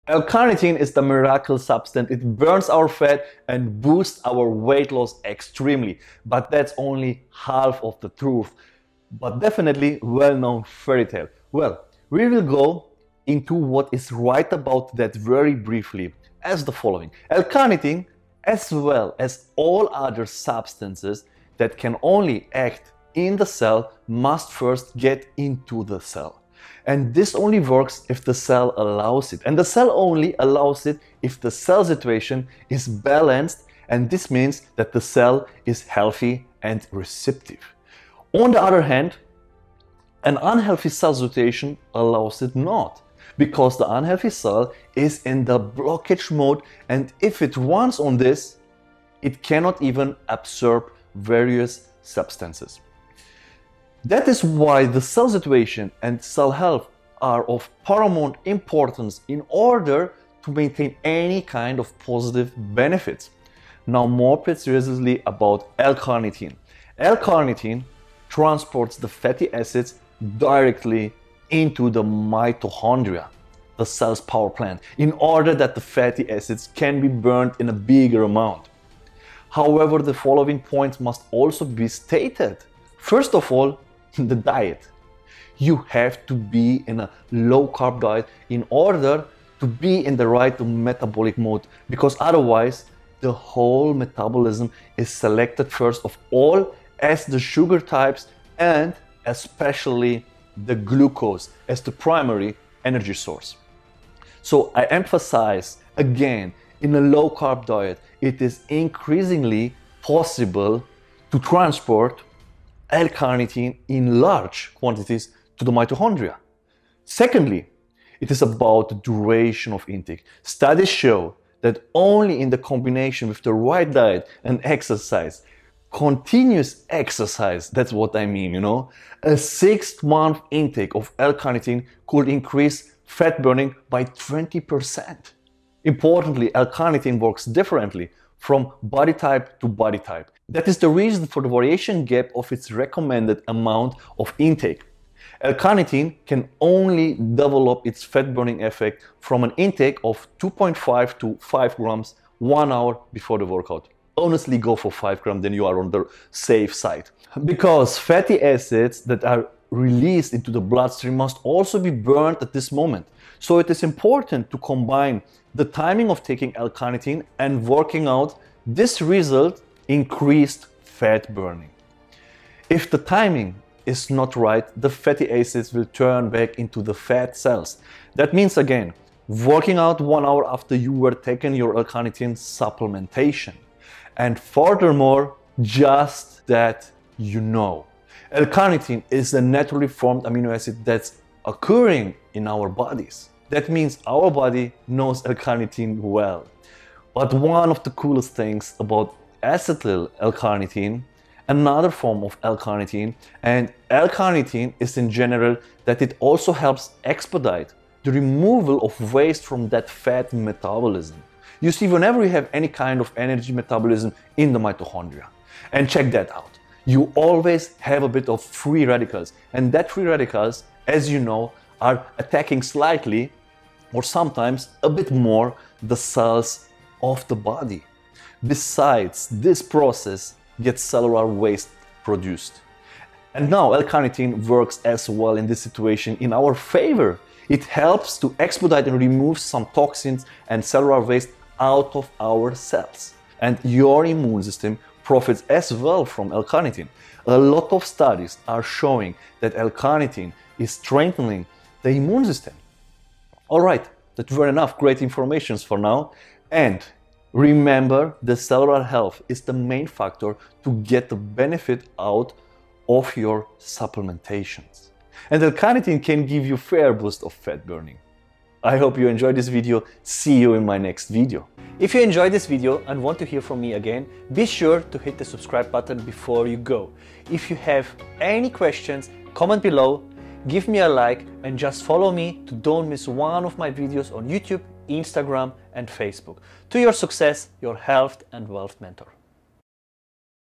L-carnitine is the miracle substance. It burns our fat and boosts our weight loss extremely. But that's only half of the truth. But definitely well-known fairy tale. Well, we will go into what is right about that very briefly as the following. L-carnitine, as well as all other substances that can only act in the cell, must first get into the cell. And this only works if the cell allows it. And the cell only allows it if the cell situation is balanced, and this means that the cell is healthy and receptive. On the other hand, an unhealthy cell situation allows it not, because the unhealthy cell is in the blockage mode, and if it runs on this, it cannot even absorb various substances. That is why the cell situation and cell health are of paramount importance in order to maintain any kind of positive benefits. Now more precisely about L-carnitine. L-carnitine transports the fatty acids directly into the mitochondria, the cell's power plant, in order that the fatty acids can be burned in a bigger amount. However, the following points must also be stated. First of all, the diet. You have to be in a low-carb diet in order to be in the right metabolic mode, because otherwise the whole metabolism is selected first of all as the sugar types and especially the glucose as the primary energy source. So I emphasize again, in a low-carb diet, it is increasingly possible to transport L-carnitine in large quantities to the mitochondria. Secondly, it is about the duration of intake. Studies show that only in the combination with the right diet and exercise, continuous exercise, that's what I mean, a 6-month intake of L-carnitine could increase fat burning by 20%. Importantly, L-carnitine works differently from body type to body type. That is the reason for the variation gap of its recommended amount of intake. L-carnitine can only develop its fat burning effect from an intake of 2.5 to 5 grams 1 hour before the workout. Honestly, go for 5 grams, then you are on the safe side. Because fatty acids that are released into the bloodstream must also be burned at this moment. So it is important to combine the timing of taking L-carnitine and working out. This result increased fat burning. If the timing is not right, the fatty acids will turn back into the fat cells. That means again, working out 1 hour after you were taking your L-carnitine supplementation. And furthermore, just that L-carnitine is a naturally formed amino acid that's occurring in our bodies. That means our body knows L-carnitine well. But one of the coolest things about acetyl L-carnitine, another form of L-carnitine, and L-carnitine is in general that it also helps expedite the removal of waste from that fat metabolism. You see, whenever you have any kind of energy metabolism in the mitochondria, and check that out, you always have a bit of free radicals, and that free radicals, as you know, are attacking slightly or sometimes a bit more the cells of the body. Besides, this process gets cellular waste produced. And now L-carnitine works as well in this situation in our favor. It helps to expedite and remove some toxins and cellular waste out of our cells. And your immune system profits as well from L-carnitine. A lot of studies are showing that L-carnitine is strengthening the immune system. Alright, that were enough great informations for now. And remember, the cellular health is the main factor to get the benefit out of your supplementations. And L-carnitine can give you a fair boost of fat burning. I hope you enjoyed this video. See you in my next video. If you enjoyed this video and want to hear from me again, be sure to hit the subscribe button before you go. If you have any questions, comment below, give me a like, and just follow me to don't miss one of my videos on YouTube, Instagram and Facebook. To your success, your health and wealth mentor.